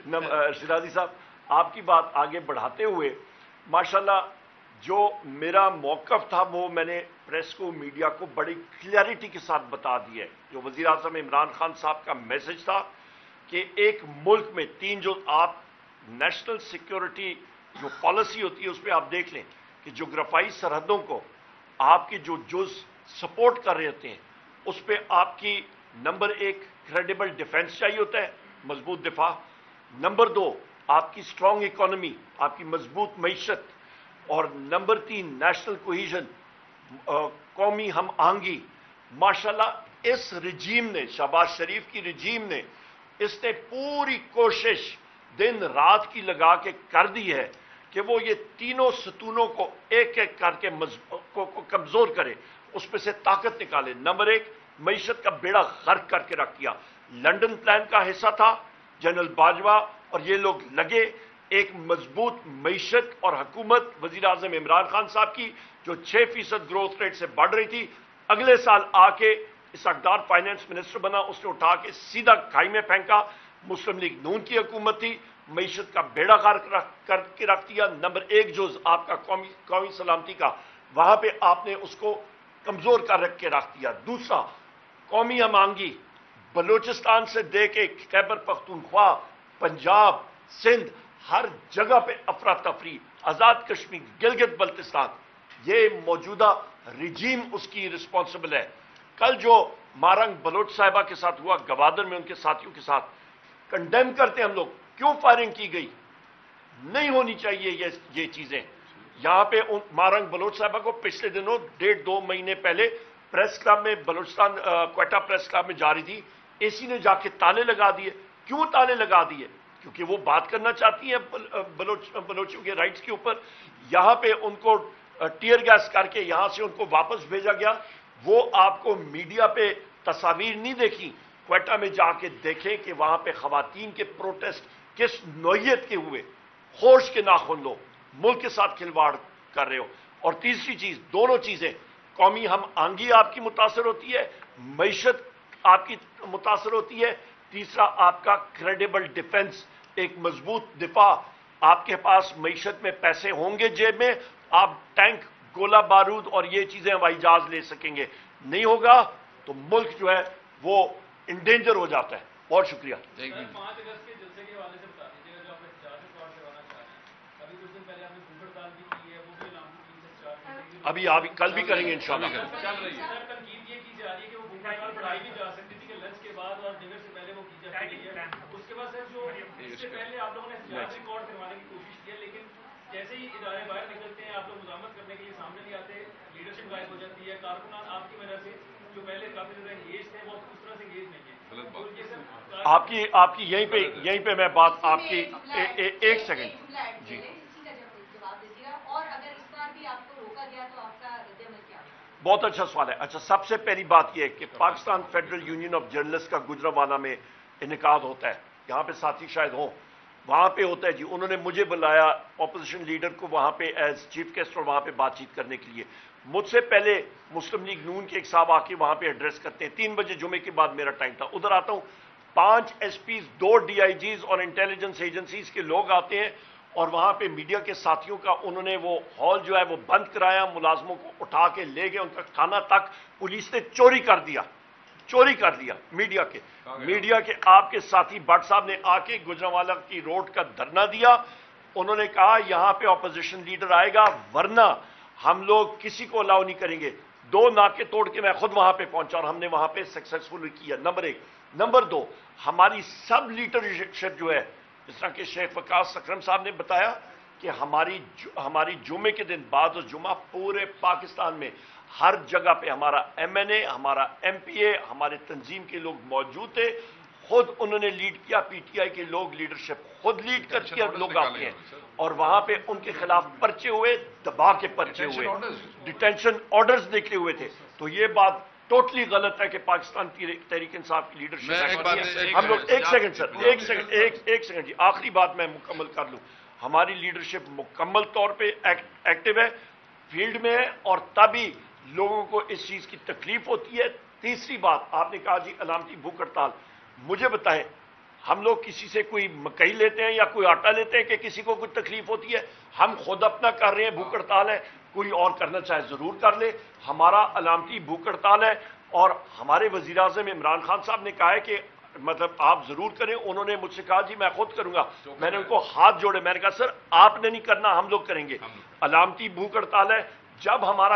[SPEAKER 1] شیرازی صاحب، آپ کی بات آگے بڑھاتے ہوئے ماشاءاللہ جو میرا موقف تھا وہ میں نے پریس کو میڈیا کو بڑی کلیئرٹی کے ساتھ بتا دیا ہے. جو وزیر اعظم عمران خان صاحب کا میسج تھا کہ ایک ملک میں تین جو آپ نیشنل سیکیورٹی جو پالیسی ہوتی ہے اس پہ آپ دیکھ لیں کہ جغرافیائی سرحدوں کو آپ کے جو جز سپورٹ کر رہے ہوتے ہیں اس پہ آپ کی نمبر ایک کریڈیبل ڈیفنس چاہیے ہوتا ہے، مضبوط دفاع. نمبر دو آپ کی اسٹرانگ اکانومی، آپ کی مضبوط معیشت، اور نمبر تین نیشنل کوہیژن، قومی ہم آہنگی. ماشاءاللہ اس رجیم نے، شہباز شریف کی رجیم نے، اس نے پوری کوشش دن رات کی لگا کے کر دی ہے کہ وہ یہ تینوں ستونوں کو ایک ایک کر کے کو, کو کمزور کرے، اس پہ سے طاقت نکالے. نمبر ایک معیشت کا بیڑا غرق کر کے رکھ دیا. لنڈن پلان کا حصہ تھا جنرل باجوہ اور یہ لوگ لگے ایک مضبوط معیشت اور حکومت وزیر اعظم عمران خان صاحب کی جو چھ فیصد گروتھ ریٹ سے بڑھ رہی تھی، اگلے سال آ کے اسحاقدار فائنانس منسٹر بنا، اس نے اٹھا کے سیدھا کھائی میں پھینکا. مسلم لیگ نون کی حکومت تھی، معیشت کا بیڑا غرق کر کے رکھ دیا. نمبر ایک جز آپ کا قومی قومی سلامتی کا، وہاں پہ آپ نے اس کو کمزور کر رکھ کے رکھ دیا. دوسرا قومی ہم آہنگی، بلوچستان سے دے کے خیبر پختونخوا، پنجاب، سندھ، ہر جگہ پہ افراتفری، آزاد کشمیر، گلگت بلتستان، یہ موجودہ رجیم اس کی رسپانسبل ہے. کل جو مارنگ بلوچ صاحبہ کے ساتھ ہوا گوادر میں ان کے ساتھیوں کے ساتھ، کنڈیم کرتے ہیں ہم لوگ، کیوں فائرنگ کی گئی؟ نہیں ہونی چاہیے یہ یہ چیزیں. یہاں پہ مارنگ بلوچ صاحبہ کو پچھلے دنوں ڈیڑھ دو مہینے پہلے پریس کلب میں بلوچستان کوئٹہ پریس کلب میں جاری تھی, اے سی نے جا کے تالے لگا دیے. کیوں تالے لگا دیے؟ کیونکہ وہ بات کرنا چاہتی ہیں بلوچ بلوچوں کے رائٹس کے اوپر. یہاں پہ ان کو ٹیئر گیس کر کے یہاں سے ان کو واپس بھیجا گیا. وہ آپ کو میڈیا پہ تصاویر نہیں دیکھی, کوئٹہ میں جا کے دیکھیں کہ وہاں پہ خواتین کے پروٹیسٹ کس نوعیت کے ہوئے. ہوش کے ناخن لو, ملک کے ساتھ کھلواڑ کر رہے ہو. اور تیسری چیز, دونوں چیزیں, قومی ہم آہنگی آپ کی متاثر ہوتی ہے, معیشت آپ کی متاثر ہوتی ہے. تیسرا آپ کا کریڈیبل ڈیفنس, ایک مضبوط دفاع. آپ کے پاس معیشت میں پیسے ہوں گے جیب میں, آپ ٹینک, گولہ بارود اور یہ چیزیں ہوائی جہاز لے سکیں گے. نہیں ہوگا تو ملک جو ہے وہ انڈینجر ہو جاتا ہے. بہت شکریہ.
[SPEAKER 7] پانچ اگست کے جلسے کے حوالے سے بتا دیجیے گا جو آپ احتجاج ریکارڈ کروانا چاہ رہے ہیں. ابھی کچھ دن پہلے آپ نے بھوک ہڑتال بھی کی ہے, وہ بھی علامتی تین سے چار گھنٹے کی
[SPEAKER 1] ابھی آپ کل بھی کریں گے انشاءاللہ.
[SPEAKER 7] چل رہی ہے. سر تنقید یہ کی جا رہی ہے کہ وہ بھوک ہڑتال بڑھائی بھی جا سکتی تھی کہ لنچ کے بعد اور ڈنر سے پہلے وہ کی جا سکتی ہے. اس کے بعد سر جو اس سے پہلے آپ لوگوں نے احتجاج ریکارڈ کروانے کی کوشش کی ہے, لیکن جیسے ہی ادارے باہر نکلتے ہیں آپ لوگ مزاحمت کرنے کے لیے سامنے نہیں آتے, لیڈرشپ غائب ہو جاتی ہے. کارکنان آپ کی وجہ سے جو پہلے کافی زیادہ انگیج تھے وہ اس طرح سے انگیج نہیں ہے.
[SPEAKER 1] آپ کی آپ کی یہیں پہ یہیں پہ میں بات آپ کی ایک سیکنڈ جی. بہت اچھا سوال ہے. اچھا, سب سے پہلی بات یہ ہے کہ Pakistan federal union of journalist کا گجرانوالہ میں انعقاد ہوتا ہے. یہاں پہ ساتھی شاید ہوں, وہاں پہ ہوتا ہے جی. انہوں نے مجھے بلایا اپوزیشن لیڈر کو وہاں پہ ایز چیف گیسٹ اور وہاں پہ بات چیت کرنے کے لیے. مجھ سے پہلے مسلم لیگ نون کے ایک صاحب آ کے وہاں پہ ایڈریس کرتے ہیں. تین بجے جمعے کے بعد میرا ٹائم تھا, ادھر آتا ہوں, پانچ ایس پیز, دو ڈی آئی جیز اور انٹیلیجنس ایجنسیز کے لوگ آتے ہیں اور وہاں پہ میڈیا کے ساتھیوں کا انہوں نے وہ ہال جو ہے وہ بند کرایا, ملازموں کو اٹھا کے لے گئے, ان کا کھانا تک پولیس نے چوری کر دیا, چوری کر دیا میڈیا کے. میڈیا کے آپ کے ساتھی بٹ صاحب نے آ کے گجرانوالہ کی روڈ کا دھرنا دیا. انہوں نے کہا یہاں پہ اپوزیشن لیڈر آئے گا ورنہ ہم لوگ کسی کو الاؤ نہیں کریں گے. دو ناکے توڑ کے میں خود وہاں پہ پہنچا اور ہم نے وہاں پہ سکسیسفل کیا. نمبر ایک. نمبر دو, ہماری سب لیڈرشپ جو ہے, جس طرح کہ شیخ وقاص اکرم صاحب نے بتایا کہ ہماری ہماری جمعے کے دن بعد جمعہ پورے پاکستان میں ہر جگہ پہ ہمارا ایم این اے, ہمارا ایم پی اے, ہمارے تنظیم کے لوگ موجود تھے. خود انہوں نے لیڈ کیا, پی ٹی آئی کے لوگ لیڈرشپ خود لیڈ کر کے لوگ آتے ہیں اور وہاں پہ ان کے خلاف پرچے ہوئے, دبا کے پرچے ہوئے, ڈیٹینشن آرڈرز نکلے ہوئے تھے. تو یہ بات ٹوٹلی غلط ہے کہ پاکستان تحریک انصاف کی لیڈرشپ. ہم لوگ ایک سیکنڈ سر, ایک سیکنڈ ایک ایک سیکنڈ جی, آخری بات میں مکمل کر لوں. ہماری لیڈرشپ مکمل طور پہ ایکٹیو ہے, فیلڈ میں ہے, اور تبھی لوگوں کو اس چیز کی تکلیف ہوتی ہے. تیسری بات, آپ نے کہا جی علامتی بھوک ہڑتال. مجھے بتائیں, ہم لوگ کسی سے کوئی مکئی لیتے ہیں یا کوئی آٹا لیتے ہیں کہ کسی کو کوئی تکلیف ہوتی ہے؟ ہم خود اپنا کر رہے ہیں, بھوک ہڑتال ہے. کوئی اور کرنا چاہے ضرور کر لے. ہمارا علامتی بھوک ہڑتال ہے اور ہمارے وزیر اعظم عمران خان صاحب نے کہا ہے کہ مطلب آپ ضرور کریں. انہوں نے مجھ سے کہا جی میں خود کروں گا. میں نے ان کو ہاتھ جوڑے, میں نے کہا سر آپ نے نہیں کرنا, ہم لوگ کریں گے. علامتی بھوک ہڑتال ہے. جب ہمارا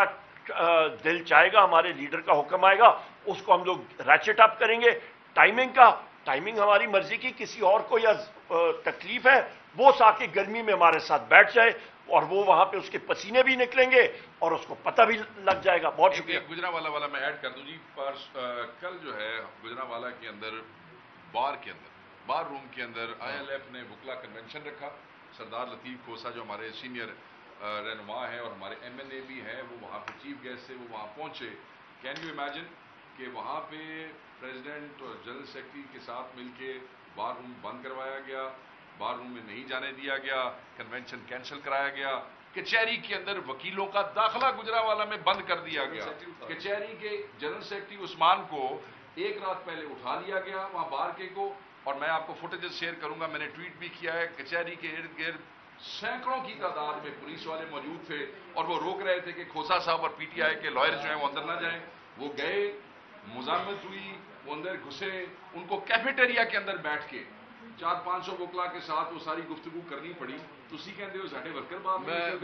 [SPEAKER 1] دل چاہے گا, ہمارے لیڈر کا حکم آئے گا, اس کو ہم لوگ ریچٹ اپ کریں گے. ٹائمنگ کا ٹائمنگ ہماری مرضی کی. کسی اور کو یا تکلیف ہے وہ سا کے گرمی میں ہمارے ساتھ بیٹھ جائے اور وہ وہاں پہ اس کے پسینے بھی نکلیں گے اور اس کو پتہ بھی لگ جائے گا. بہت شکریہ.
[SPEAKER 3] گجرانوالہ والا میں ایڈ کر دوں جی. کل جو ہے گجرانوالہ کے اندر بار کے اندر بار روم کے اندر آئی ایل ایف نے وکلا کنونشن رکھا. سردار لطیف کھوسا جو ہمارے سینئر رہنما ہیں اور ہمارے ایم این اے بھی ہیں, وہ وہاں پہ چیف گیسٹ سے وہ وہاں پہنچے. کین یو امیجن کہ وہاں پہ پریزیڈنٹ اور جنرل سیکرٹری کے ساتھ مل کے بار روم بند کروایا گیا, بار روم میں نہیں جانے دیا گیا, کنونشن کینسل کرایا گیا. کچہری کے اندر وکیلوں کا داخلہ گجرانوالہ میں بند کر دیا گیا. کچہری کے جنرل سیکرٹری عثمان کو ایک رات پہلے اٹھا لیا گیا وہاں بار کے کو, اور میں آپ کو فوٹیجز شیئر کروں گا, میں نے ٹویٹ بھی کیا ہے. کچہری کے ارد گرد سینکڑوں کی تعداد میں پولیس والے موجود تھے اور وہ روک رہے تھے کہ کھوسا صاحب اور پی ٹی آئی کے لائر جو ہیں وہ اندر نہ جائیں. وہ گئے, مزاحمت ہوئی, وہ اندر گھسے, ان کو کیفیٹیریا کے اندر بیٹھ کے چار پانچ سو وکلا کے ساتھ وہ ساری گفتگو کرنی پڑی. تسی کہندے ہو ساڈے ورکر باہر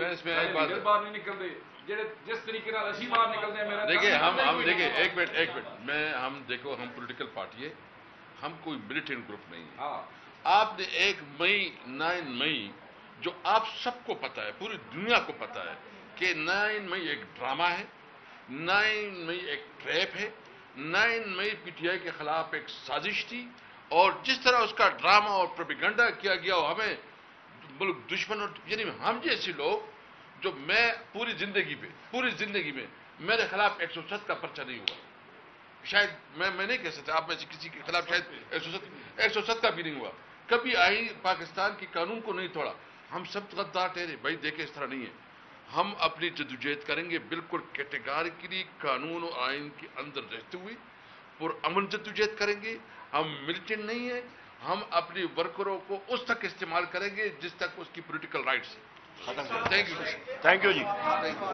[SPEAKER 3] نہیں نکلتے, جڑے جس طریقے نال اسی باہر نکلتے ہیں. میرا
[SPEAKER 2] دیکھیں ہم ہم دیکھیں ایک منٹ ایک منٹ میں ہم دیکھو ہم پولیٹیکل پارٹی ہے, ہم کوئی ملیٹنٹ گروپ نہیں ہے. آپ نے ایک مئی نائن مئی جو آپ سب کو پتا ہے, پوری دنیا کو پتا ہے کہ نائن مئی ایک ڈرامہ ہے, نائن مئی ایک ٹریپ ہے, nine May P T I کے خلاف ایک سازش تھی, اور جس طرح اس کا ڈرامہ اور پروپیگنڈا کیا گیا اور ہمیں ملک دشمن, یعنی ہم جیسے لوگ جو, میں پوری زندگی پہ پوری زندگی میں میرے خلاف ایک سو ست کا پرچہ نہیں ہوا, شاید میں میں نہیں کہہ سکتا آپ میں سے کسی کے خلاف شاید ایک سو ست ایک سو ست کا بھی نہیں ہوا, کبھی آئین پاکستان کی قانون کو نہیں توڑا. ہم سب غدار ٹھہرے بھائی, دیکھیں اس طرح نہیں ہے, ہم اپنی جدوجہد کریں گے بالکل کیٹیگریکلی قانون و آئین کے اندر رہتے ہوئے پرامن جدوجہد کریں گے. ہم ملیٹنٹ نہیں ہیں, ہم اپنی ورکروں کو اس تک استعمال کریں گے جس تک اس کی political rights.
[SPEAKER 1] Thank you thank you G.